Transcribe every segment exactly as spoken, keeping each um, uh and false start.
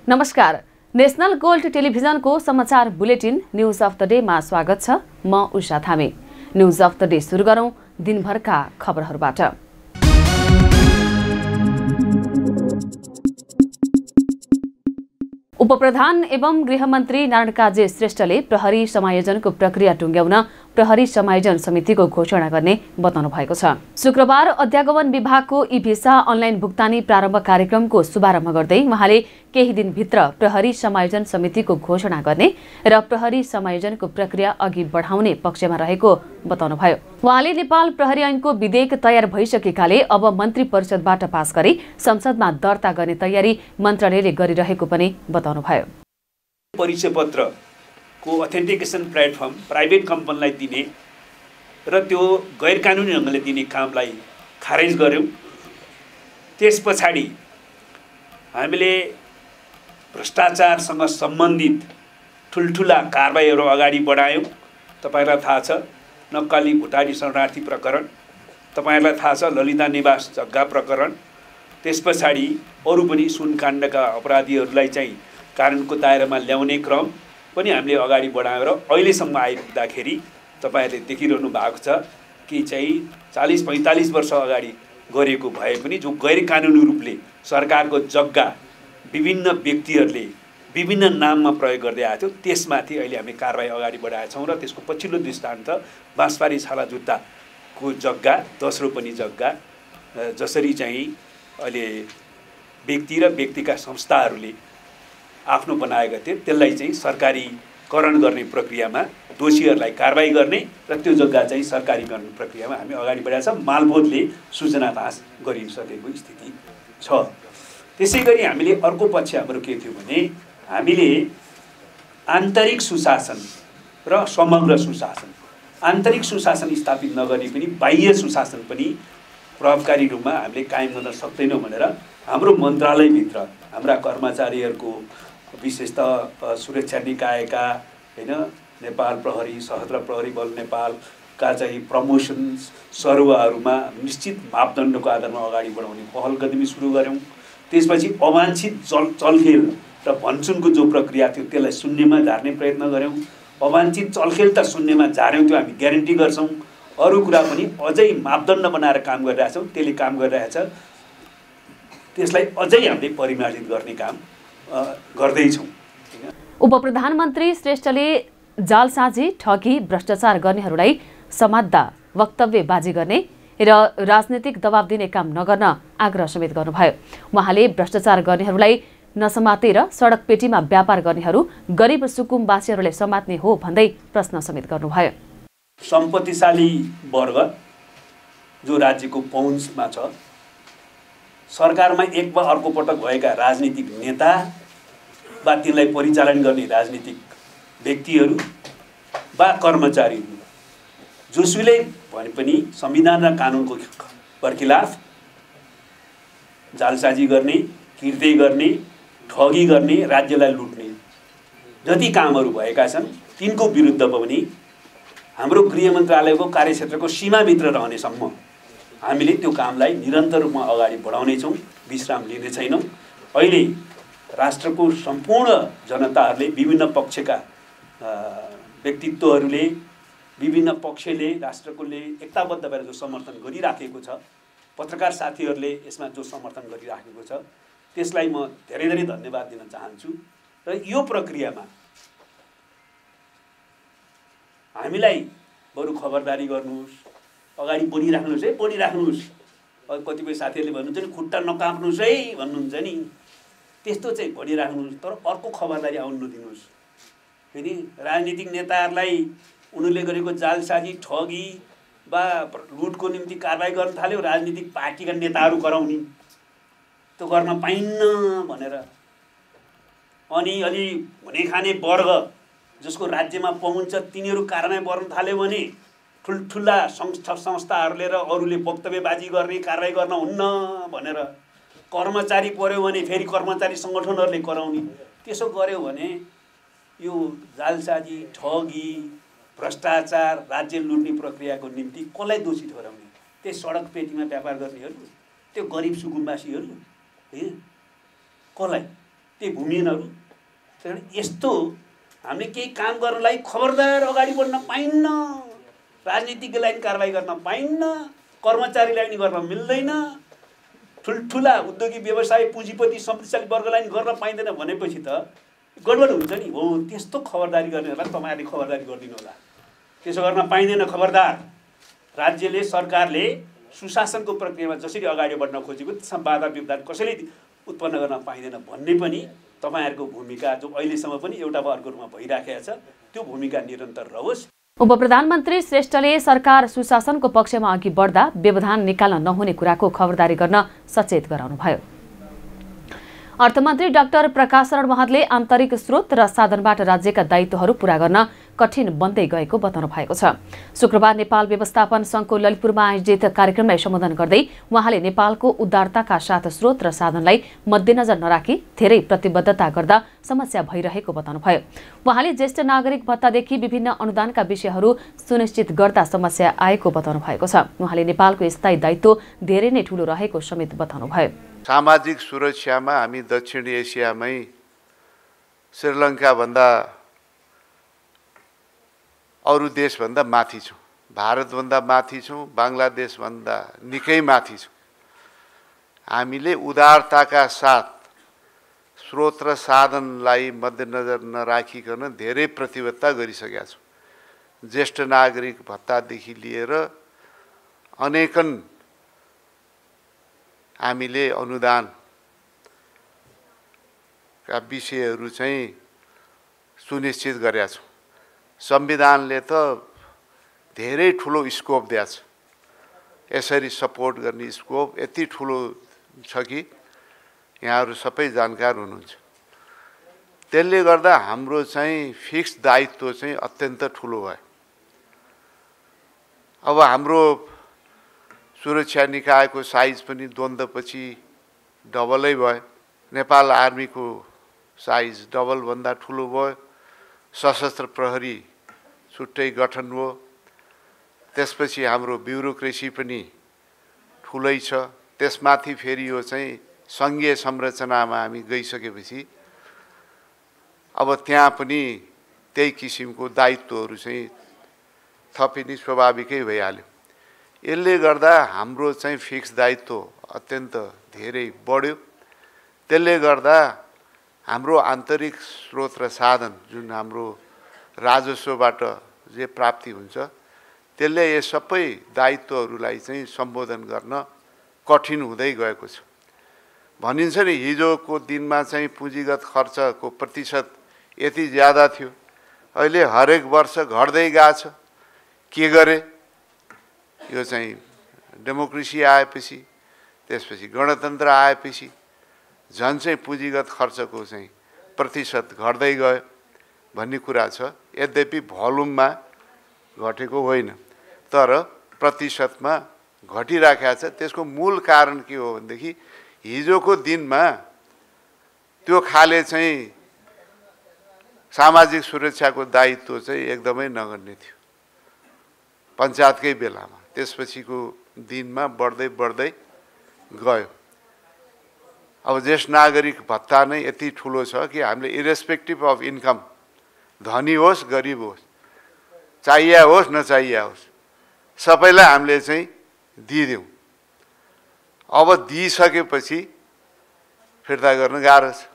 नमस्कार, national gold टेलिभिजनको समाचार bulletin news of the day मा स्वागत छ। म Usha Thami. News of the day सुरु गरौं दिनभरका खबरहरूबाट। उपप्रधान एवं गृहमन्त्री नारायण काजी श्रेष्ठले प्रहरी समायोजनको प्रक्रिया टुङ्ग्याउन प्रहरी समायोजन समितिको घोषणा गर्ने बताउनु भएको छ। शुक्रबार अध्यागमन विभागको ई भिसा अनलाइन भुक्तानी प्रारम्भ कार्यक्रमको शुभारम्भ गर्दै उहाँले केही दिनभित्र प्रहरी समायोजन समितिको घोषणा गर्ने र प्रहरी समायोजनको प्रक्रिया अघि बढाउने पक्षमा रहेको बताउनुभयो। उहाँले नेपाल प्रहरी ऐनको विधेयक तयार भइसकेकाले अब मन्त्री परिषदबाट पास गरी संसदमा दर्ता गर्ने तयारी मन्त्रालयले गरिरहेको पनि बताउनुभयो। परिचय पत्रको अथेन्टिकेसन प्लेटफर्म प्राइभेट कम्पनीलाई दिने र त्यो गैर कानुनी ढङ्गले दिने कामलाई खारेज गर्यौं। त्यस पछाडि हामीले भ्रष्टाचारसँग सम्बन्धित ठुलठुला कारबाहीहरू अगाडि बढायौं। तपाईहरुलाई थाहा छ नक्कली भुटानी शरणार्थी प्रकरण, तपाईहरुलाई थाहा छ ललिता निवास जग्गा प्रकरण, त्यस पछाडि अरु पनि सुनकाण्डका अपराधीहरूलाई चाहिँ कानुनको दायरामा ल्याउने क्रम पनि हामीले अगाडि बढाएर अहिलेसम्म आइपुग्दाखेरि तपाईहरुले देखिरहनु भएको छ कि चाहिँ चालीस पैंतालीस वर्ष अगाडि गरेको भए पनि जो गैर कानुनी रूपले सरकारको जग्गा विभिन्न व्यक्तिहरूले विभिन्न नाममा प्रयोग गर्दै आएको थियो, त्यसमाथि अहिले हामी कारबाही अगाडि बढाएका छौँ र त्यसको पछिल्लो दृष्टान्त बाँसबारी छाला जुत्ताको जग्गा दोस्रो पनि जग्गा जसरी चाहिँ अहिले व्यक्ति र व्यक्तिका संस्थाहरूले आफ्नो बनाएका थिए त्यसलाई चाहिँ सरकारीकरण गर्ने प्रक्रियामा दोषीहरूलाई कारबाही गर्ने र त्यो जग्गा चाहिँ सरकारीकरण प्रक्रियामा हामी अगाडि बढाएका छौँ। मालपोतले सूचना पास गरिसकेको स्थिति छ। त्यसैगरी हामीले अर्को पक्ष हाम्रो के थियो भने हामीले आन्तरिक सुशासन र समग्र सुशासन आन्तरिक सुशासन स्थापित नगरी पनि बाह्य सुशासन पनि प्रभावकारी रूपमा हामीले कायम गर्न सक्दैनौँ भनेर हाम्रो मन्त्रालयभित्र हाम्रा कर्मचारीहरूको विशेषतः सुरक्षा निकायका हैन नेपाल प्रहरी सशस्त्र प्रहरी बल नेपालका चाहिँ प्रमोसन सर्वहरूमा निश्चित मापदण्डको आधारमा अगाडि बढाउने पहल कदमी सुरु गर्यौं। त्यसपछि अवांछित चल चलखेल र भन्छुनको जो प्रक्रिया थियो त्यसलाई शून्यमा झार्ने प्रयत्न गर्यौं। अवांछित चलखेल त शून्यमा झार्यौं, त्यो हामी ग्यारेन्टी गर्छौं। अरु कुरा पनि अझै मापदण्ड बनाएर काम गरिरहेछौं, त्यसले काम गरिरहेछ, त्यसलाई अझै हामीले परिमार्जित गर्ने काम गर्दैछौँ। उपप्रधानमन्त्री श्रेष्ठले जालसाजी ठगी भ्रष्टाचार गर्नेहरूलाई समात्दा वक्तव्यबाजी गर्ने र राजनीतिक दबाव दिने काम नगर्न आग्रह समेत गर्नुभयो। उहाँले भ्रष्टाचार गर्नेहरूलाई नसमातेर सडक पेटीमा व्यापार गर्नेहरू गरिब सुकुम्बासीहरूले समात्ने हो भन्दै प्रश्न समेत गर्नुभयो। सम्पत्तिशाली वर्ग जो राज्यको पहुँचमा छ, सरकारमा एक वा अर्को पटक भएका राजनीतिक नेता वा तिनलाई परिचालन गर्ने राजनीतिक व्यक्तिहरू वा कर्मचारीहरू जोसुकै भने पनि संविधान र कानुनको बर्खिलाफ जालसाजी गर्ने, किर्दै गर्ने, ठगी गर्ने, राज्यलाई लुट्ने जति कामहरू भएका छन् तिनको विरुद्ध पनि हाम्रो गृह मन्त्रालयको कार्यक्षेत्रको सीमाभित्र रहनेसम्म हामीले त्यो कामलाई निरन्तर रूपमा अगाडि बढाउनेछौँ, विश्राम लिने छैनौँ। अहिले राष्ट्रको सम्पूर्ण जनताहरूले विभिन्न पक्षका व्यक्तित्वहरूले विभिन्न पक्षले राष्ट्रकोले एकताबद्ध भएर जो समर्थन गरिराखेको छ, पत्रकार साथीहरूले यसमा जो समर्थन गरिराखेको छ त्यसलाई म धेरै धेरै धन्यवाद दिन चाहन्छु। र यो प्रक्रियामा हामीलाई बरु खबरदारी गर्नुहोस्, अगाडि बढिराख्नुहोस् है, बढिराख्नुहोस्। कतिपय साथीहरूले भन्नुहुन्छ नि खुट्टा नकाप्नुहोस् है भन्नुहुन्छ नि, त्यस्तो चाहिँ बढिराख्नुहोस्, तर अर्को खबरदारी आउनु नदिनुहोस्। फेरि राजनीतिक नेताहरूलाई उनीहरूले गरेको जालसाजी ठगी वा लुटको निम्ति कारबाही गर्न थाल्यो, राजनीतिक पार्टीका नेताहरू कराउने, त्यो गर्न पाइन्न भनेर। अनि अलि हुने खाने वर्ग जसको राज्यमा पहुँच तिनीहरू कारबाही गर्न थाल्यो भने ठुल्ठुला संस्था संस्थाहरूले र अरूले वक्तव्यबाजी गर्ने, कारबाही गर्न हुन्न भनेर। कर्मचारी पर्यो भने फेरि कर्मचारी सङ्गठनहरूले कराउने। त्यसो गर्यो भने यो जालसाजी ठगी भ्रष्टाचार राज्य लुट्ने प्रक्रियाको निम्ति कसलाई दोषी ठहराउने? त्यही सडक पेटीमा व्यापार गर्नेहरू, त्यो गरिब सुकुम्बासीहरू, कसलाई? त्यही भूमिहीनहरू। त्यही यस्तो हामीले केही काम गर्नलाई खबरदार अगाडि बढ्न पाइन्न, राजनीतिज्ञलाई पनि कारबाही गर्न पाइन्न, कर्मचारीलाई पनि गर्न मिल्दैन, ठुल्ठुला उद्योगी व्यवसाय पुँजीपति शक्तिशाली वर्गलाई पनि गर्न पाइँदैन भनेपछि त गडबड हुन्छ नि। हो त्यस्तो खबरदारी गर्नेहरूलाई तपाईँहरूले खबरदारी गरिदिनु होला। त्यसो गर्न पाइँदैन। खबरदार राज्यले सरकारले सुशासनको प्रक्रियामा जसरी अगाडि बढ्न खोजेको त्यसमा बाधा व्यवधान कसैले उत्पन्न गर्न पाइँदैन भन्ने पनि तपाईँहरूको भूमिका जो अहिलेसम्म पनि एउटा वा अर्को रूपमा भइराखेको छ त्यो भूमिका निरन्तर रहोस्। उपप्रधानमन्त्री श्रेष्ठले सरकार सुशासनको पक्षमा अघि बढ्दा व्यवधान निकाल्न नहुने कुराको खबरदारी गर्न सचेत गराउनुभयो। अर्थमन्त्री डाक्टर प्रकाश शरण महतले आन्तरिक स्रोत र साधनबाट राज्यका दायित्वहरू पूरा गर्न कठिन बन्दै गएको बताउनु भएको छ। शुक्रबार नेपाल व्यवस्थापन संघको ललितपुरमा आयोजित कार्यक्रमलाई सम्बोधन गर्दै उहाँले नेपालको उदारताका साथ स्रोत र साधनलाई मध्यनजर नराखी धेरै प्रतिबद्धता गर्दा समस्या भइरहेको बताउनुभयो। उहाँले ज्येष्ठ नागरिक भत्तादेखि विभिन्न अनुदानका विषयहरू सुनिश्चित गर्दा समस्या आएको बताउनु भएको छ। उहाँले नेपालको स्थायी दायित्व धेरै नै ठूलो रहेको समेत बताउनुभयो। सामाजिक सुरक्षामा हामी दक्षिण एसियामै श्रीलङ्का भन्दा अरू देशभन्दा माथि छौँ, भारतभन्दा माथि छौँ, बङ्गलादेशभन्दा निकै माथि छौँ। हामीले उदारताका साथ स्रोत र साधनलाई मध्यनजर नराखिकन धेरै प्रतिबद्धता गरिसकेका छौँ। ज्येष्ठ नागरिक भत्तादेखि लिएर अनेकन हामीले अनुदानका विषयहरू चाहिँ सुनिश्चित गरेका छौँ। संविधानले त धेरै ठुलो स्कोप दिएको छ। यसरी सपोर्ट गर्ने स्कोप यति ठुलो छ कि यहाँहरू सबै जानकार हुनुहुन्छ। त्यसले गर्दा हाम्रो चाहिँ फिक्स दायित्व चाहिँ अत्यन्त ठुलो भयो। अब हाम्रो सुरक्षा निकायको साइज पनि द्वन्द्वपछि डबलै भयो। नेपाल आर्मीको साइज डबलभन्दा ठुलो भयो। सशस्त्र प्रहरी छुट्टै गठन भयो। त्यसपछि हाम्रो ब्युरोक्रेसी पनि ठुलै छ। त्यसमाथि फेरि यो चाहिँ सङ्घीय संरचनामा हामी गइसकेपछि अब त्यहाँ पनि त्यही किसिमको दायित्वहरू चाहिँ थपिने स्वाभाविकै भइहाल्यो। यसले गर्दा हाम्रो चाहिँ फिक्स दायित्व अत्यन्त धेरै बढ्यो। त्यसले गर्दा हाम्रो आन्तरिक स्रोत र साधन जुन हाम्रो राजस्वबाट जे प्राप्ति हुन्छ त्यसले यो सबै दायित्वहरूलाई चाहिँ सम्बोधन गर्न कठिन हुँदै गएको छ। भनिन्छ नि हिजोको दिनमा चाहिँ पुँजीगत खर्चको प्रतिशत यति ज्यादा थियो, अहिले हरेक वर्ष घट्दै गएको छ। के गरे? यो चाहिँ डेमोक्रेसी आएपछि, त्यसपछि गणतन्त्र आएपछि झन् चाहिँ पुँजीगत खर्चको चाहिँ प्रतिशत घट्दै गयो भन्ने कुरा छ। यद्यपि भोल्युममा घटेको होइन तर प्रतिशतमा घटिराखेको छ। त्यसको मूल कारण के हो भनेदेखि हिजोको दिनमा त्यो खाले चाहिँ सामाजिक सुरक्षाको दायित्व चाहिँ एकदमै नगर्ने थियो पञ्चायतकै बेलामा। त्यसपछिको दिनमा बढ्दै बढ्दै गयो। अब ज्येष्ठ नागरिक भत्ता नै यति ठुलो छ कि हामीले इरेस्पेक्टिभ अफ इन्कम, धनी होस् गरिब होस्, चाहिए होस् नचाहिए होस्, सबैलाई हामीले चाहिँ दिइदिउँ। अब दिइसकेपछि फिर्ता गर्न गाह्रो छ।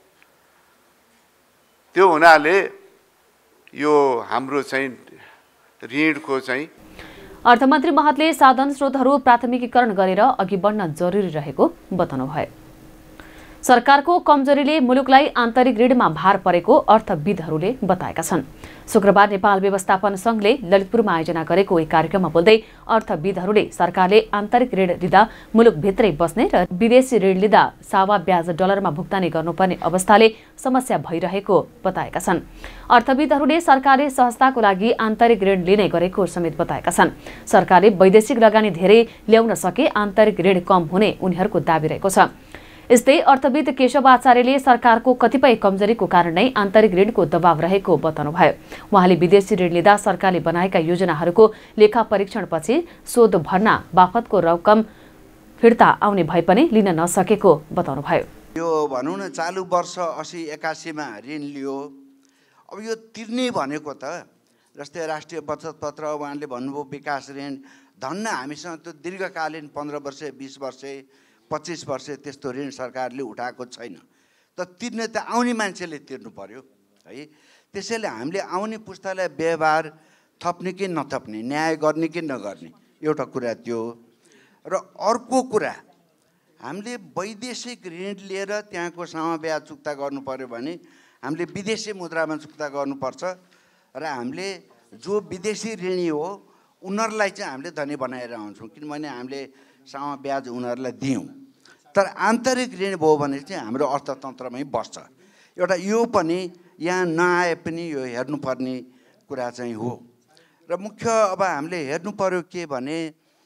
त्यो हुनाले यो हाम्रो चाहिँ ऋणको चाहिँ अर्थमन्त्री महतले साधन स्रोतहरू प्राथमिकीकरण गरेर अघि बढ्न जरुरी रहेको बताउनुभयो। सरकारको कमजोरीले मुलुकलाई आन्तरिक ऋणमा भार परेको अर्थविदहरूले बताएका छन्। शुक्रबार नेपाल व्यवस्थापन संघले ललितपुरमा आयोजना गरेको एक कार्यक्रममा बोल्दै अर्थविदहरूले सरकारले आन्तरिक ऋण लिँदा मुलुकभित्रै बस्ने र विदेशी ऋण लिँदा सावा ब्याज डलरमा भुक्तानी गर्नुपर्ने अवस्थाले समस्या भइरहेको बताएका छन्। अर्थविदहरूले सरकारले सहजताको लागि आन्तरिक ऋण लिने गरेको समेत बताएका छन्। सरकारले वैदेशिक लगानी धेरै ल्याउन सके आन्तरिक ऋण कम हुने उनीहरूको दाबी रहेको छ। यस्तै अर्थविद केशव आचार्यले सरकारको कतिपय कमजोरीको कारण नै आन्तरिक ऋणको दबाव रहेको बताउनुभयो। उहाँले विदेशी ऋण लिँदा सरकारले बनाएका योजनाहरूको लेखा परीक्षणपछि शोध भर्ना बापतको रकम फिर्ता आउने भए पनि लिन नसकेको बताउनुभयो। यो भनौँ न चालु वर्ष असी एकासीमा ऋण लियो, अब यो तिर्ने भनेको त जस्तै राष्ट्रिय बचत पत्र उहाँले भन्नुभयो विकास ऋण, धन्न हामीसँग त्यो दीर्घकालीन पन्ध्र वर्ष बिस वर्ष पच्चिस वर्ष त्यस्तो ऋण सरकारले उठाएको छैन। त तिर्ने त आउने मान्छेले तिर्नु पर्यो है। त्यसैले हामीले आउने पुस्तालाई व्यवहार थप्ने कि नथप्ने, न्याय गर्ने कि नगर्ने, एउटा कुरा त्यो। र अर्को कुरा, हामीले वैदेशिक ऋण लिएर त्यहाँको समब्याज चुक्ता गर्नु पर्यो भने हामीले विदेशी मुद्रामा चुक्ता गर्नुपर्छ र हामीले जो विदेशी ऋणी हो उनीहरूलाई चाहिँ हामीले धनी बनाएर आउँछौँ, किनभने हामीले समब्याज उनीहरूलाई दियौँ। तर आन्तरिक ऋण भयो भने चाहिँ हाम्रो अर्थतन्त्रमै बस्छ। एउटा यो पनि यहाँ नआए पनि यो हेर्नुपर्ने कुरा चाहिँ हो। र मुख्य अब हामीले हेर्नु पर्यो के भने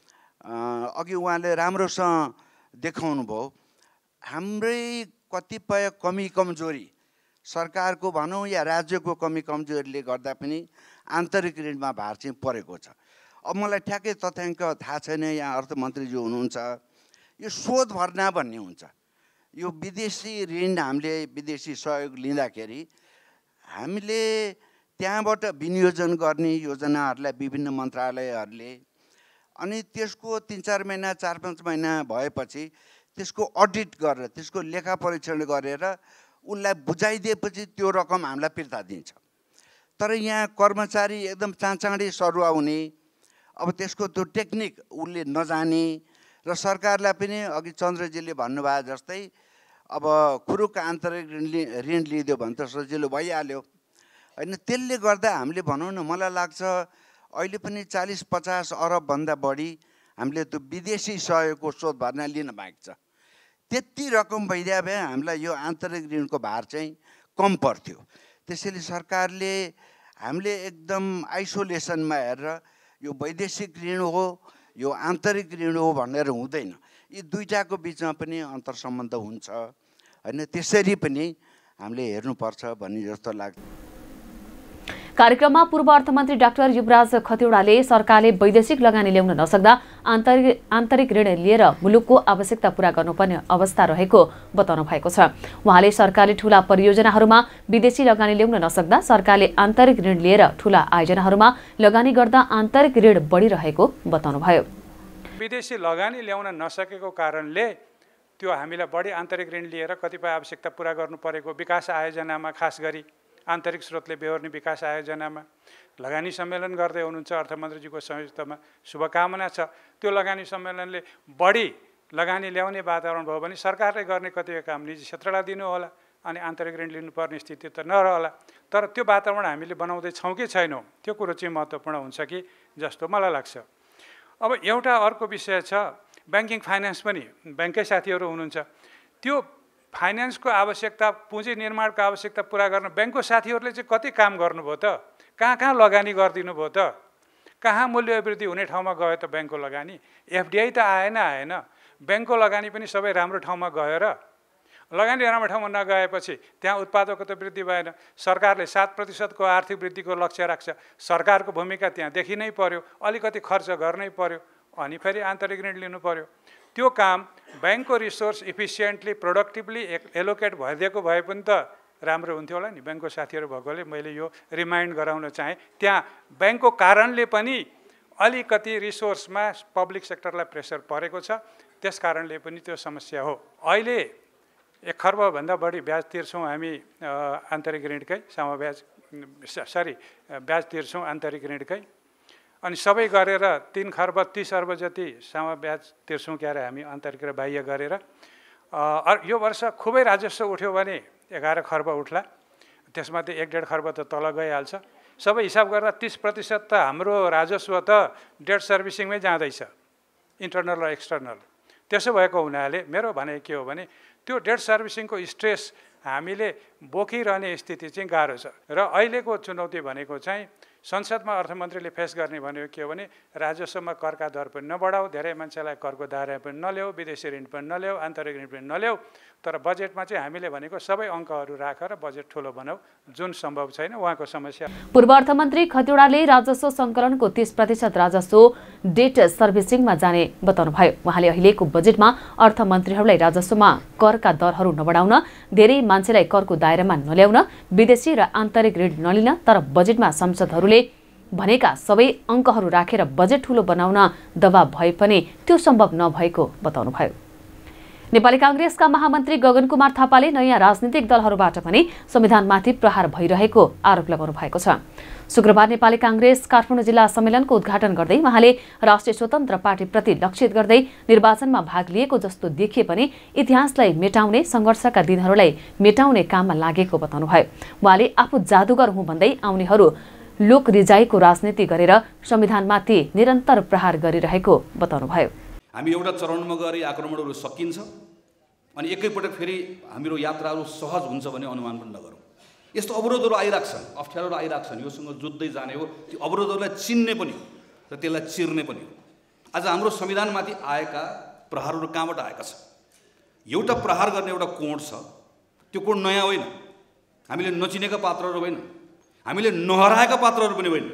अघि उहाँले राम्रोसँग देखाउनु भयो, हाम्रै कतिपय कमी कमजोरी सरकारको भनौँ या राज्यको कमी कमजोरीले गर्दा पनि आन्तरिक ऋणमा भार चाहिँ परेको छ। अब मलाई ठ्याक्कै तथ्याङ्क थाहा छैन, यहाँ अर्थमन्त्रीज्यू हुनुहुन्छ, यो शोध भर्ना भन्ने हुन्छ। यो विदेशी ऋण हामीले विदेशी सहयोग लिँदाखेरि हामीले त्यहाँबाट विनियोजन गर्ने योजनाहरूलाई विभिन्न मन्त्रालयहरूले, अनि त्यसको तिन चार महिना चार पाँच महिना भएपछि त्यसको अडिट गरेर त्यसको लेखा परीक्षण गरेर उसलाई बुझाइदिएपछि त्यो रकम हामीलाई फिर्ता दिन्छ। तर यहाँ कर्मचारी एकदम चाँचाँडी सरुवा हुने, अब त्यसको त्यो टेक्निक उसले नजाने र सरकारलाई पनि अघि चन्द्रजीले भन्नुभयो जस्तै अब खुरुक आन्तरिक ऋण लि ऋण लिइदियो भने त सजिलो भइहाल्यो होइन। त्यसले गर्दा हामीले भनौँ न, मलाई लाग्छ अहिले पनि चालिस पचास अरबभन्दा बढी हामीले त्यो विदेशी सहयोगको शोध भर्ना लिन बाँकी छ। त्यति रकम भइदिए भए हामीलाई यो आन्तरिक ऋणको भार चाहिँ कम पर्थ्यो। त्यसैले सरकारले हामीले एकदम आइसोलेसनमा हेरेर यो वैदेशिक ऋण हो यो आन्तरिक ऋण हो भनेर हुँदैन। यी दुईटाको बिचमा पनि अन्तर्सम्बन्ध हुन्छ होइन। त्यसरी पनि हामीले हेर्नुपर्छ भन्ने जस्तो लाग्छ। कार्यक्रममा पूर्व अर्थमन्त्री डाक्टर युवराज खतिवडाले सरकारले वैदेशिक लगानी ल्याउन नसक्दा आन्तरिक आन्तरिक ऋण लिएर मुलुकको आवश्यकता पूरा गर्नुपर्ने अवस्था रहेको बताउनु भएको छ। उहाँले सरकारले ठूला परियोजनाहरूमा विदेशी लगानी ल्याउन नसक्दा सरकारले आन्तरिक ऋण लिएर ठूला आयोजनाहरूमा लगानी गर्दा आन्तरिक ऋण बढिरहेको बताउनुभयो। विदेशी लगानी ल्याउन नसकेको कारणले त्यो हामीलाई बढी आन्तरिक ऋण लिएर कतिपय आवश्यकता पूरा गर्नु परेको विकास आयोजनामा, खास गरी आन्तरिक स्रोतले बेहोर्ने विकास आयोजनामा लगानी सम्मेलन गर्दै हुनुहुन्छ अर्थमन्त्रीजीको संयुक्तमा, शुभकामना छ। त्यो लगानी सम्मेलनले बढी लगानी ल्याउने वातावरण भयो भने सरकारले गर्ने कतिपय काम निजी क्षेत्रलाई दिनु होला अनि आन्तरिक ऋण लिनुपर्ने स्थिति त नरहला। तर त्यो वातावरण हामीले बनाउँदै छौँ कि छैनौँ, त्यो कुरो चाहिँ महत्त्वपूर्ण हुन्छ कि जस्तो मलाई लाग्छ। अब एउटा अर्को विषय छ, ब्याङ्किङ फाइनेन्स पनि ब्याङ्कै साथीहरू हुनुहुन्छ, त्यो फाइनेन्सको आवश्यकता, पुँजी निर्माणको आवश्यकता पुरा गर्न ब्याङ्कको साथीहरूले चाहिँ कति काम गर्नुभयो त? कहाँ कहाँ लगानी गरिदिनु भयो त? कहाँ मूल्य अभिवृद्धि हुने ठाउँमा गयो त ब्याङ्कको लगानी? एफडिआई त आएन आएन, ब्याङ्कको लगानी पनि सबै राम्रो ठाउँमा गएर, लगानी राम्रो ठाउँमा नगएपछि त्यहाँ उत्पादकता वृद्धि भएन। सरकारले सात प्रतिशतको आर्थिक वृद्धिको लक्ष्य राख्छ, सरकारको भूमिका त्यहाँ देखिनै पर्यो, अलिकति खर्च गर्नै पर्यो, अनि फेरि आन्तरिक ऋण लिनु पर्यो। त्यो काम ब्याङ्कको रिसोर्स इफिसियन्टली प्रोडक्टिभली एलोकेट भइदिएको भए पनि त राम्रो हुन्थ्यो होला नि। ब्याङ्कको साथीहरू भएकोले मैले यो रिमाइन्ड गराउन चाहेँ, त्यहाँ ब्याङ्कको कारणले पनि अलिकति रिसोर्समा पब्लिक सेक्टरलाई प्रेसर परेको छ, त्यस कारणले पनि त्यो समस्या हो। अहिले एक खर्बभन्दा बढी ब्याज तिर्छौँ हामी आन्तरिक ऋणकै, समब्याज सरी ब्याज तिर्छौँ आन्तरिक ऋणकै, अनि सबै गरेर तीन खर्ब तीस अर्ब जति समब्याज तिर्छौँ क्यारे हामी आन्तरिक र बाह्य गरेर। यो वर्ष खुबै राजस्व उठ्यो भने एघार खर्ब उठ्ला, त्यसमध्ये एक डेढ खर्ब त तल गइहाल्छ। सबै हिसाब गरेर तिस प्रतिशत त हाम्रो राजस्व त डेट सर्भिसिङमै जाँदैछ, इन्टरनल र एक्सटर्नल। त्यसो भएको हुनाले मेरो भनाइ के हो भने त्यो डेट सर्भिसिङको स्ट्रेस हामीले बोकिरहने स्थिति चाहिँ गाह्रो छ। र अहिलेको चुनौती भनेको चाहिँ संसदमा अर्थमन्त्रीले फेस गर्ने भनेको के हो भने राजस्वमा करका दर पनि नबढाऊ, धेरै मान्छेलाई करको दायरा पनि नल्याऊ, विदेशी ऋण पनि नल्याऊ, आन्तरिक ऋण पनि नल्याऊ, तर बजेटमा चाहिँ हामीले भनेको सबै अङ्कहरू राखेर बजेट ठुलो बनाऊ, जुन सम्भव छैन। उहाँको समस्या। पूर्व अर्थमन्त्री खतिवड़ाले राजस्व सङ्कलनको तीस प्रतिशत राजस्व डेट सर्भिसिङमा जाने बताउनुभयो। उहाँले अहिलेको बजेटमा अर्थमन्त्रीहरूलाई राजस्वमा करका दरहरू नबढाउन, धेरै मान्छेलाई करको दायरामा नल्याउन, विदेशी र आन्तरिक ऋण नलिन, तर बजेटमा सांसदहरूले भनेका सबै अङ्कहरू राखेर बजेट ठुलो बनाउन दबाब भए पनि त्यो सम्भव नभएको बताउनुभयो। नेपाली कांग्रेसका महामन्त्री गगन कुमार थापाले नयाँ राजनीतिक दलहरूबाट पनि संविधानमाथि प्रहार भइरहेको आरोप लगाउनु भएको छ। शुक्रबार नेपाली कांग्रेस काठमाडौँ जिल्ला सम्मेलनको उद्घाटन गर्दै उहाँले राष्ट्रिय स्वतन्त्र पार्टीप्रति लक्षित गर्दै निर्वाचनमा भाग लिएको जस्तो देखिए पनि इतिहासलाई मेटाउने, संघर्षका दिनहरूलाई मेटाउने काममा लागेको बताउनुभयो। उहाँले आफू जादुगर हुँ भन्दै आउनेहरू लोक रिजाइको राजनीति गरेर संविधानमाथि निरन्तर प्रहार गरिरहेको बताउनुभयो। हामी एउटा चरणमा गएर आक्रमणहरू सकिन्छ अनि एकैपटक फेरि हाम्रो यात्राहरू सहज हुन्छ भन्ने अनुमान पनि नगरौँ। यस्तो अवरोधहरू आइराख्छन्, अप्ठ्यारोहरू आइराख्छन्, योसँग जुझ्दै जाने हो। त्यो अवरोधहरूलाई चिन्ने पनि हो र त्यसलाई चिर्ने पनि हो। आज हाम्रो संविधानमाथि आएका प्रहारहरू कहाँबाट आएका छन्? एउटा प्रहार गर्ने एउटा कोण छ, त्यो कोण नयाँ होइन, हामीले नचिनेका पात्रहरू होइन, हामीले नहराएका पात्रहरू पनि होइन।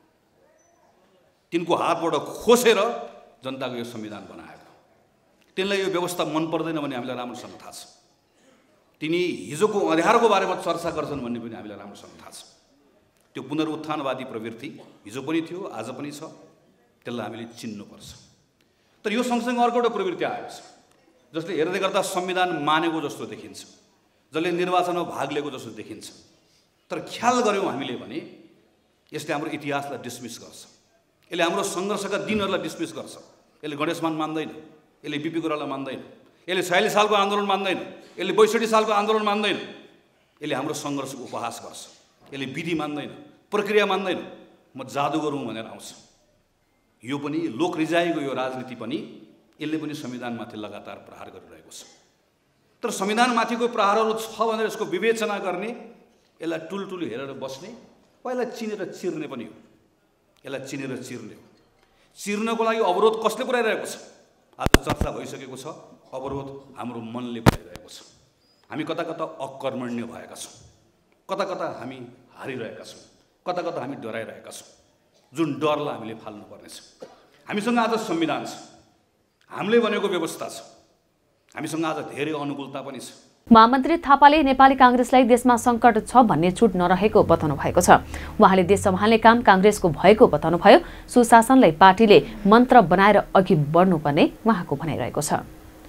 तिनको हातबाट खोसेर जनताको यो संविधान बनाएको, तिनलाई यो व्यवस्था मन पर्दैन भन्ने हामीलाई राम्रोसँग थाहा छ। तिनी हिजोको अँध्यारोको बारेमा चर्चा गर्छन् भन्ने पनि हामीलाई राम्रोसँग थाहा छ। त्यो पुनरुत्थानवादी प्रवृत्ति हिजो पनि थियो, आज पनि छ, त्यसलाई हामीले चिन्नुपर्छ। तर यो सँगसँगै अर्को एउटा प्रवृत्ति आएको छ जसले हेर्दै गर्दा संविधान मानेको जस्तो देखिन्छ, जसले निर्वाचनमा भाग लिएको जस्तो देखिन्छ। तर ख्याल गऱ्यौँ हामीले भने यसले हाम्रो इतिहासलाई डिसमिस गर्छ, यसले हाम्रो सङ्घर्षका दिनहरूलाई डिसमिस गर्छ। यसले गणेशमान मान्दैन, यसले बिपी गुरुङलाई मान्दैन, यसले छयालिस सालको आन्दोलन मान्दैन, यसले बैसठी सालको आन्दोलन मान्दैन, यसले हाम्रो सङ्घर्षको उपहास गर्छ, यसले विधि मान्दैन, प्रक्रिया मान्दैन। म जादुगर हुँ भनेर आउँछ। यो पनि लोक रिजाइको यो राजनीति पनि यसले पनि संविधानमाथि लगातार प्रहार गरिरहेको छ। तर संविधानमाथिको प्रहारहरू छ भनेर यसको विवेचना गर्ने, यसलाई टुलटुल हेरेर बस्ने वा यसलाई चिनेर चिर्ने पनि हो। यसलाई चिनेर चिर्ने हो। चिर्नको लागि अवरोध कसले पुऱ्याइरहेको छ? आज चर्चा भइसकेको छ, अवरोध हाम्रो मनले पुऱ्याइरहेको छ। हामी कता कता अकर्मण्य भएका छौँ, कता कता हामी हारिरहेका छौँ, कता कता हामी डराइरहेका छौँ, जुन डरलाई हामीले फाल्नुपर्नेछ। हामीसँग आज संविधान छ, हामीले भनेको व्यवस्था छ, हामीसँग आज धेरै अनुकूलता पनि छ। महामन्त्री थापाले नेपाली कांग्रेसलाई देशमा संकट छ भन्ने छुट नरहेको बताउनु भएको छ। उहाँले देश सम्हाल्ने काम कांग्रेसको भएको बताउनुभयो। सुशासनलाई पार्टीले मन्त्र बनाएर अघि बढ्नुपर्ने उहाँको भनाइरहेको छ।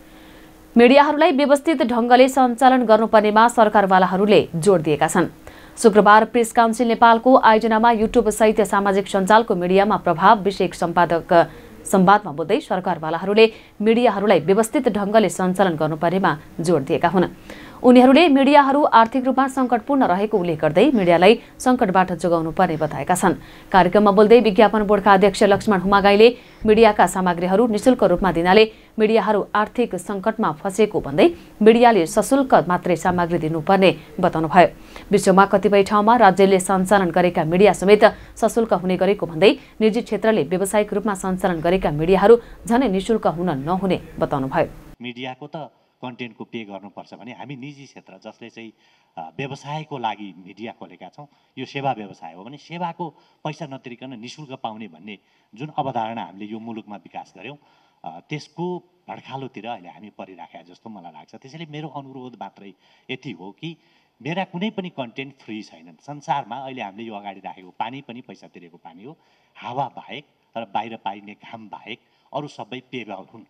मिडियाहरूलाई व्यवस्थित ढङ्गले सञ्चालन गर्नुपर्नेमा सरकारवालाहरूले जोड दिएका छन्। शुक्रबार प्रेस काउन्सिल नेपालको आयोजनामा युट्युब सहित सामाजिक सञ्जालको मिडियामा प्रभाव विषयक सम्पादक संवादमा बोल्दै सरकारवालाहरूले मिडियाहरूलाई व्यवस्थित ढङ्गले सञ्चालन गर्नुपर्नेमा जोड दिएका हुन्। उनीहरूले मिडियाहरू आर्थिक रूपमा सङ्कटपूर्ण रहेको उल्लेख गर्दै मिडियालाई सङ्कटबाट जोगाउनु पर्ने बताएका छन्। कार्यक्रममा बोल्दै विज्ञापन बोर्डका अध्यक्ष लक्ष्मण हुमागाईले मिडियाका सामग्रीहरू निशुल्क रूपमा दिनाले मिडियाहरू आर्थिक सङ्कटमा फँसेको भन्दै मिडियाले सशुल्क मात्रै सामग्री दिनुपर्ने बताउनुभयो। विश्वमा कतिपय ठाउँमा राज्यले सञ्चालन गरेका मिडिया समेत सशुल्क हुने गरेको भन्दै निजी क्षेत्रले व्यावसायिक रूपमा सञ्चालन गरेका मिडियाहरू झनै निशुल्क हुन नहुने बताउनुभयो। मिडियाको त कन्टेन्टको पे गर्नुपर्छ भने हामी निजी क्षेत्र जसले चाहिँ व्यवसायको लागि मिडिया खोलेका छौँ, यो सेवा व्यवसाय हो भने सेवाको पैसा नतिरिकन निशुल्क पाउने भन्ने जुन अवधारणा हामीले यो मुलुकमा विकास गऱ्यौँ, त्यसको भड्खालोतिर अहिले हामी परिराखेका जस्तो मलाई लाग्छ। त्यसैले मेरो अनुरोध मात्रै यति हो कि मेरा कुनै पनि कन्टेन्ट फ्री छैनन्। संसारमा अहिले हामीले यो अगाडि राखेको पानी पनि पैसा तिरेको पानी हो, हावा बाहेक र बाहिर पाइने घाम बाहेक अरू सबै पे हुन्,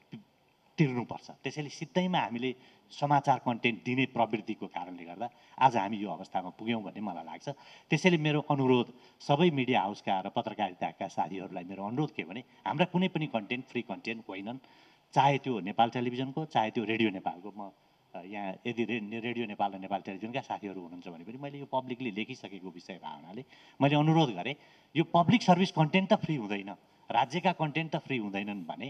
तिर्नुपर्छ। त्यसैले सिधैमा हामीले समाचार कन्टेन्ट दिने प्रवृत्तिको कारणले गर्दा आज हामी यो अवस्थामा पुग्यौँ भन्ने मलाई लाग्छ। त्यसैले मेरो अनुरोध सबै मिडिया हाउसका र पत्रकारिताका साथीहरूलाई मेरो अनुरोध के भने हाम्रा कुनै पनि कन्टेन्ट फ्री कन्टेन्ट होइनन्, चाहे त्यो नेपाल टेलिभिजनको चाहे त्यो रेडियो नेपालको। म यहाँ यदि रेडियो नेपाल र नेपाल टेलिभिजनका साथीहरू हुनुहुन्छ भने पनि मैले यो पब्लिकली लेखिसकेको विषय भए हुनाले मैले अनुरोध गरेँ, यो पब्लिक सर्भिस कन्टेन्ट त फ्री हुँदैन, राज्यका कन्टेन्ट त फ्री हुँदैनन् भने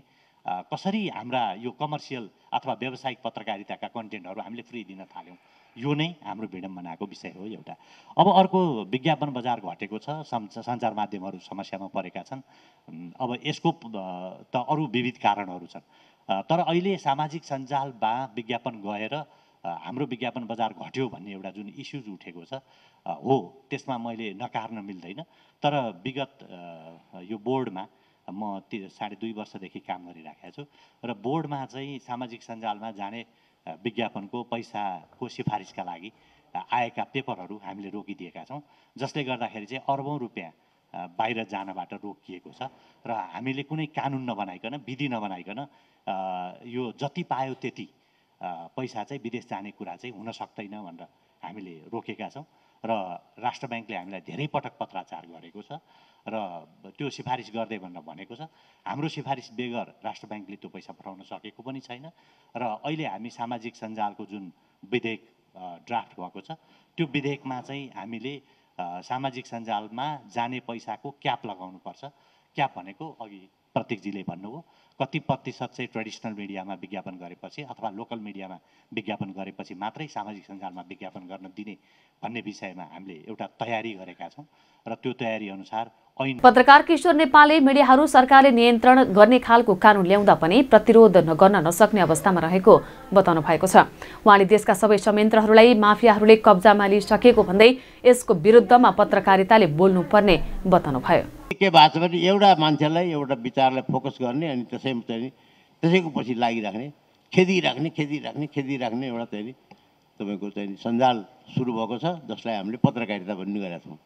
कसरी हाम्रा यो कमर्सियल अथवा व्यावसायिक पत्रकारिताका कन्टेन्टहरू हामीले फ्री दिन थाल्यौँ, यो नै हाम्रो विडम्बनाको विषय हो एउटा। अब अर्को विज्ञापन बजार घटेको छ, सञ्चार माध्यमहरू समस्यामा परेका छन्। अब यसको त अरू विविध कारणहरू छन्, तर अहिले सामाजिक सञ्जालमा विज्ञापन गएर हाम्रो विज्ञापन बजार घट्यो भन्ने एउटा जुन इस्युज उठेको छ हो, त्यसमा मैले नकार्न मिल्दैन। तर विगत यो बोर्डमा म साढे दुई वर्षदेखि काम गरिराखेको छु र बोर्डमा चाहिँ सामाजिक सञ्जालमा जाने विज्ञापनको पैसाको सिफारिसका लागि आएका पेपरहरू हामीले रोकिदिएका छौँ, जसले गर्दाखेरि चाहिँ अरबौँ रुपियाँ बाहिर जानबाट रोकिएको छ र हामीले कुनै कानुन नबनाइकन, विधि नबनाइकन यो जति पायो त्यति पैसा चाहिँ विदेश जाने कुरा चाहिँ हुन सक्दैन भनेर हामीले रोकेका छौँ र राष्ट्र ब्याङ्कले हामीलाई धेरै पटक पत्राचार गरेको छ र त्यो सिफारिस गर्दै भनेर भनेको छ। हाम्रो सिफारिस बेगर राष्ट्र ब्याङ्कले त्यो पैसा पठाउन सकेको पनि छैन र अहिले हामी सामाजिक सञ्जालको जुन विधेयक ड्राफ्ट भएको छ त्यो विधेयकमा चाहिँ हामीले सामाजिक सञ्जालमा जाने पैसाको क्याप लगाउनुपर्छ। क्याप भनेको अघि प्रतीकजीले भन्नुभयो कति प्रतिशत चाहिँ ट्रेडिसनल मिडियामा विज्ञापन गरेपछि अथवा लोकल मिडियामा विज्ञापन गरेपछि मात्रै सामाजिक सञ्जालमा विज्ञापन गर्न दिने भन्ने विषयमा हामीले एउटा तयारी गरेका छौँ र त्यो तयारी अनुसार ऐन। पत्रकार किशोर नेपालले मिडियाहरू सरकारले नियन्त्रण गर्ने खालको कानुन ल्याउँदा पनि प्रतिरोध गर्न नसक्ने अवस्थामा रहेको बताउनु भएको छ। उहाँले देशका सबै संयन्त्रहरूलाई माफियाहरूले कब्जामा लिइसकेको भन्दै यसको विरुद्धमा पत्रकारिताले बोल्नुपर्ने बताउनु भयो। के भएको छ भने एउटा मान्छेलाई एउटा विचारलाई फोकस गर्ने अनि त्यसैमा चाहिँ त्यसैको पछि लागिराख्ने, खेदिराख्ने खेदिराख्ने खेदिराख्ने एउटा चाहिँ तपाईँको चाहिँ सञ्जाल सुरु भएको छ, जसलाई हामीले पत्रकारिता भन्ने गरेका छौँ।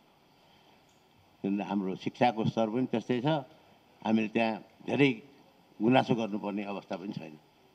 हाम्रो शिक्षाको स्तर पनि त्यस्तै छ, हामीले त्यहाँ धेरै गुनासो गर्नुपर्ने अवस्था पनि छैन।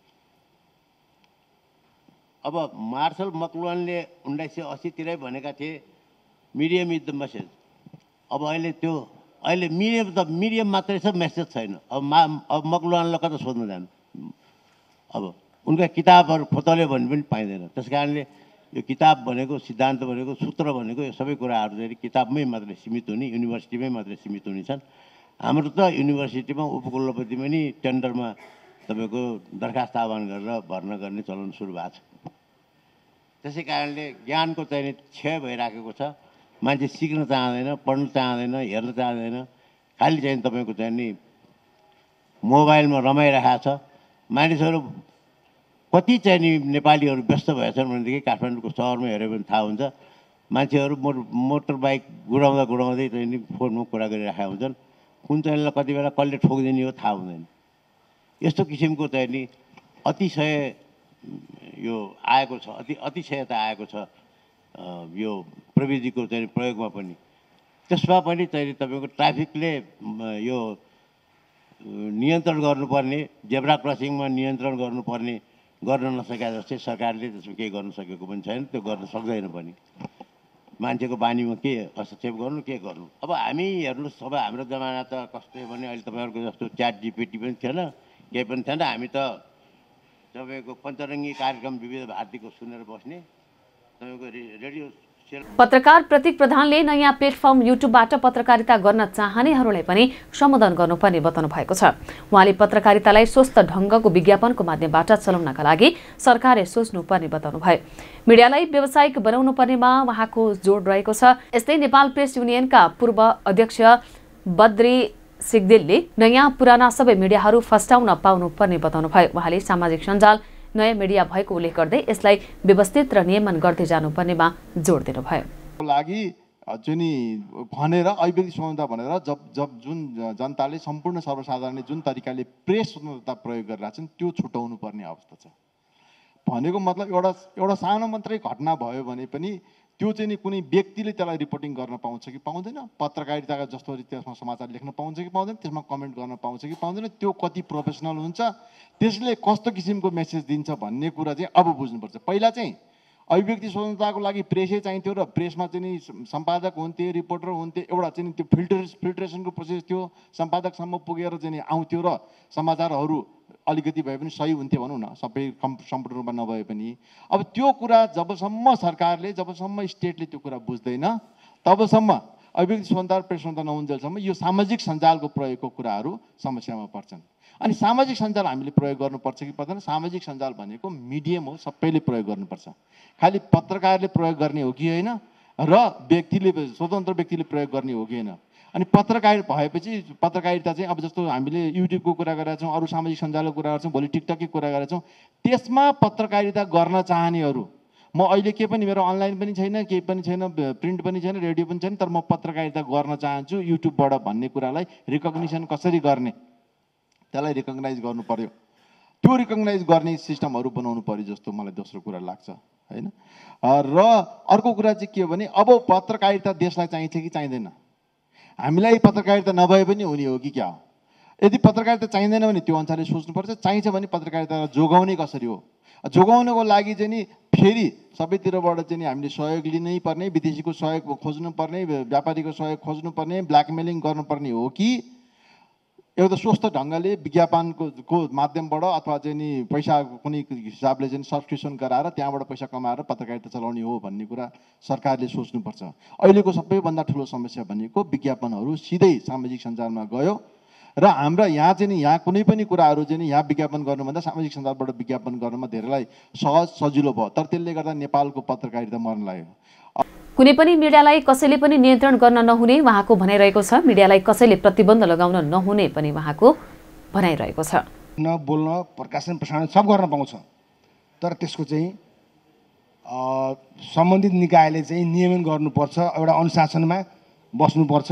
अब मार्शल मक्लुहानले उन्नाइस सय अस्सीतिरै भनेका थिए मिडियम इज द मेसेज। अब अहिले त्यो अहिले मिडियम त मिडियम मात्रै छ, मेसेज छैन। अब मा अब मक्लुहानलाई कता सोध्न जानु, अब उनका किताबहरू खोतल्यो भने पनि पाइँदैन। त्यस कारणले यो किताब भनेको, सिद्धान्त भनेको, सूत्र भनेको यो सबै कुराहरू चाहिँ किताबमै मात्रै सीमित हुने, युनिभर्सिटीमै मात्रै सीमित हुने छन्। हाम्रो त युनिभर्सिटीमा उपकुलपति पनि टेन्डरमा तपाईँको दरखास्त आह्वान गरेर भर्ना गर्ने चलन सुरु भएको छ। त्यसै कारणले ज्ञानको चाहिँ क्षय भइराखेको छ। मान्छे सिक्न चाहँदैन, पढ्न चाहँदैन, हेर्न चाहँदैन, खालि चाहिँ तपाईँको चाहिँ नि मोबाइलमा रमाइरहेको छ। मानिसहरू कति चाहिँ नि नेपालीहरू व्यस्त भएछन् भनेदेखि काठमाडौँको सहरमा हेऱ्यो भने थाहा हुन्छ। मान्छेहरू मोटर मोटर बाइक गुडाउँदा गुडाउँदै चाहिँ नि फोनमा कुरा गरिरहेका हुन्छन्। कुन चाहिँलाई कति बेला कसले ठोकिदिने हो थाहा हुँदैन। यस्तो किसिमको चाहिँ नि अतिशय यो आएको छ, अति अतिशयता आएको छ यो प्रविधिको चाहिँ प्रयोगमा पनि। त्यसमा पनि चाहिँ तपाईँको ट्राफिकले यो नियन्त्रण गर्नुपर्ने, जेब्रा क्रसिङमा नियन्त्रण गर्नुपर्ने गर्न नसकेका जस्तै सरकारले त्यसमा केही गर्न सकेको पनि छैन, त्यो गर्न सक्दैन पनि। मान्छेको बानीमा के हस्तक्षेप गर्नु, के गर्नु। अब हामी हेर्नुहोस्, अब हाम्रो जमाना त कस्तो भने अहिले तपाईँहरूको जस्तो च्याट जिपिटी पनि थिएन, केही पनि थिएन। हामी त तपाईँको पञ्चरङ्गी कार्यक्रम विविध भारतीको सुनेर बस्ने, तपाईँको रेडियो। पत्रकार प्रतीक प्रधानले नयाँ प्लेटफर्म युट्युबबाट पत्रकारिता गर्न चाहनेहरूलाई पनि सम्बोधन गर्नुपर्ने बताउनु भएको छ। उहाँले पत्रकारितालाई स्वस्थ ढङ्गको विज्ञापनको माध्यमबाट चलाउनका लागि सरकारले सोच्नुपर्ने बताउनु भयो। मिडियालाई व्यावसायिक बनाउनु पर्नेमा उहाँको जोड रहेको छ। यस्तै नेपाल प्रेस युनियनका पूर्व अध्यक्ष बद्री सिग्देलले नयाँ पुराना सबै मिडियाहरू फस्टाउन पाउनुपर्ने बताउनु भयो। उहाँले सामाजिक सञ्जाल नयाँ मिडिया भएको उल्लेख गर्दै यसलाई व्यवस्थित र नियमन गर्दै जानुपर्नेमा जोड दिनुभयो। लागि जुन भनेर अभिव्यक्ति स्वतन्त्रता भनेर जब जब जुन जनताले सम्पूर्ण सर्वसाधारणले जुन तरिकाले प्रेस स्वतन्त्रता प्रयोग गरिरहेछन् त्यो छुटाउनु पर्ने अवस्था छ। भनेको मतलब एउटा एउटा सानो मात्रै घटना भयो भने पनि त्यो चाहिँ नि कुनै व्यक्तिले त्यसलाई रिपोर्टिङ गर्न पाउँछ कि पाउँदैन, पत्रकारिताका जस्तो त्यसमा समाचार लेख्न पाउँछ कि पाउँदैन, त्यसमा कमेन्ट गर्न पाउँछ कि पाउँदैन, त्यो कति प्रोफेसनल हुन्छ, त्यसले कस्तो किसिमको मेसेज दिन्छ भन्ने कुरा चाहिँ अब बुझ्नुपर्छ। पहिला चाहिँ अभिव्यक्ति स्वतन्त्रताको लागि प्रेसै चाहिन्थ्यो र प्रेसमा चाहिँ नि सम्पादक हुन्थे, रिपोर्टर हुन्थे, एउटा चाहिँ त्यो फिल्टर फिल्ट्रेसनको प्रोसेस थियो, सम्पादकसम्म पुगेर चाहिँ नि आउँथ्यो र समाचारहरू अलिकति भए पनि सही हुन्थ्यो भनौँ न, सबै सम्पूर्ण रूपमा नभए पनि। अब त्यो कुरा जबसम्म सरकारले, जबसम्म स्टेटले त्यो कुरा बुझ्दैन तबसम्म अभिव्यक्ति स्वतन्त्रता प्रेस स्वतन्त्रता नहुन्जेलसम्म यो सामाजिक सञ्जालको प्रयोगको कुराहरू समस्यामा पर्छन्। अनि सामाजिक सञ्जाल हामीले प्रयोग गर्नुपर्छ कि पर्दैन? सामाजिक सञ्जाल भनेको मिडियम हो, सबैले प्रयोग गर्नुपर्छ। खालि पत्रकारले प्रयोग गर्ने हो कि होइन र व्यक्तिले स्वतन्त्र व्यक्तिले प्रयोग गर्ने हो कि होइन? अनि पत्रकार भएपछि पत्रकारिता चाहिँ अब जस्तो हामीले युट्युबको कुरा गरेका छौँ, अरू सामाजिक सञ्जालको कुरा गर्छौँ, भोलि टिकटककै कुरा गरेका छौँ, त्यसमा पत्रकारिता गर्न चाहनेहरू, म अहिले के पनि मेरो अनलाइन पनि छैन, केही पनि छैन, प्रिन्ट पनि छैन, रेडियो पनि छैन, तर म पत्रकारिता गर्न चाहन्छु युट्युबबाट भन्ने कुरालाई रिकग्निसन कसरी गर्ने, त्यसलाई रिकग्नाइज गर्नु पर्यो। त्यो रिकग्नाइज गर्ने सिस्टमहरू बनाउनु पर्यो जस्तो मलाई दोस्रो कुरा लाग्छ होइन। र अर्को कुरा चाहिँ के हो भने अब पत्रकारिता देशलाई चाहिन्छ कि चाहिँदैन? हामीलाई पत्रकारिता नभए पनि हुने हो कि क्या हो? यदि पत्रकारिता चाहिँदैन भने त्यो अनुसारले सोच्नुपर्छ, चाहिन्छ भने पत्रकारितालाई जोगाउने कसरी हो? जोगाउनको लागि चाहिँ नि फेरि सबैतिरबाट चाहिँ नि हामीले सहयोग लिनै पर्ने, विदेशीको सहयोग खोज्नुपर्ने, व्यापारीको सहयोग खोज्नुपर्ने, ब्ल्याकमेलिङ गर्नुपर्ने हो कि एउटा स्वस्थ ढङ्गले विज्ञापनको को माध्यमबाट अथवा चाहिँ नि पैसा कुनै हिसाबले चाहिँ सब्सक्रिप्सन गराएर त्यहाँबाट पैसा कमाएर पत्रकारिता चलाउने हो भन्ने कुरा सरकारले सोच्नुपर्छ। अहिलेको सबैभन्दा ठुलो समस्या भनेको विज्ञापनहरू सिधै सामाजिक सञ्जालमा गयो र हाम्रा यहाँ चाहिँ नि यहाँ कुनै पनि कुराहरू चाहिँ नि यहाँ विज्ञापन गर्नुभन्दा सामाजिक सञ्जालबाट विज्ञापन गर्नमा धेरैलाई सहज सजिलो भयो। तर त्यसले गर्दा नेपालको पत्रकारिता मर्न लाग्यो। कुनै पनि मिडियालाई कसैले पनि नियन्त्रण गर्न नहुने उहाँको भनाइरहेको छ। मिडियालाई कसैले प्रतिबन्ध लगाउन नहुने पनि उहाँको भनाइरहेको छ। न बोल्न, प्रकाशन प्रसारण सब गर्न पाउँछ, तर त्यसको चाहिँ सम्बन्धित निकायले चाहिँ नियमन गर्नुपर्छ, एउटा अनुशासनमा बस्नुपर्छ।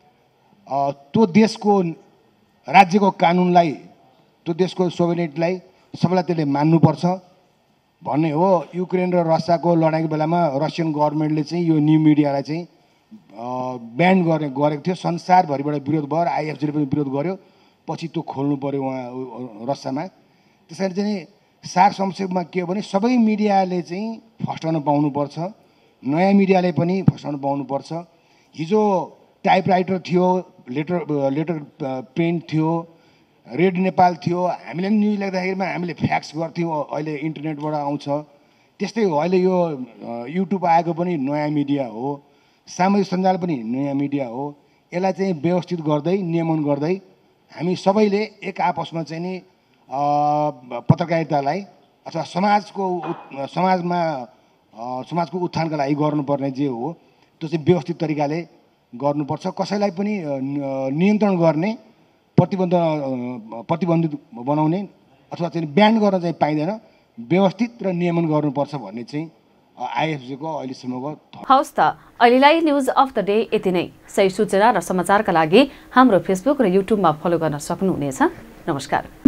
त्यो देशको राज्यको कानुनलाई, त्यो देशको सोभरेनिटीलाई सबैलाई त्यसले मान्नुपर्छ भन्ने हो। युक्रेन र रसियाको लडाइँको बेलामा रसियन गभर्मेन्टले चाहिँ यो न्यू मिडियालाई चाहिँ ब्यान गर्ने गरेको थियो। संसारभरिबाट विरोध भयो र आइएफजीले पनि विरोध गर्यो, पछि त्यो खोल्नु पऱ्यो उहाँ रसियामा। त्यसरी चाहिँ सार संक्षेपमा के हो भने सबै मिडियाले चाहिँ फस्टाउन पाउनुपर्छ, नयाँ मिडियाले पनि फस्टाउन पाउनुपर्छ। हिजो टाइपराइटर थियो, लेटर लेटर प्रिन्ट थियो, रेड नेपाल थियो, हामीले पनि न्युज लेख्दाखेरिमा हामीले फ्याक्स गर्थ्यौँ, अहिले इन्टरनेटबाट आउँछ। त्यस्तै हो, अहिले यो युट्युब आएको पनि नयाँ मिडिया हो, सामाजिक सञ्जाल पनि नयाँ मिडिया हो। यसलाई चाहिँ व्यवस्थित गर्दै नियमन गर्दै हामी सबैले एक आपसमा चाहिँ नि पत्रकारितालाई अथवा समाजको समाजमा समाजको उत्थानका लागि गर्नुपर्ने जे हो त्यो चाहिँ व्यवस्थित तरिकाले गर्नुपर्छ। कसैलाई पनि नियन्त्रण गर्ने, प्रतिबन्ध प्रतिबन्धित बनाउने अथवा चाहिँ ब्यान गर्न चाहिँ पाइँदैन, व्यवस्थित र नियमन गर्नुपर्छ भन्ने चाहिँ आइएफजीको अहिलेसम्मको। हवस् त, अहिलेलाई न्युज अफ द डे यति नै। सही सूचना र समाचारका लागि हाम्रो फेसबुक र युट्युबमा फलो गर्न सक्नुहुनेछ। नमस्कार।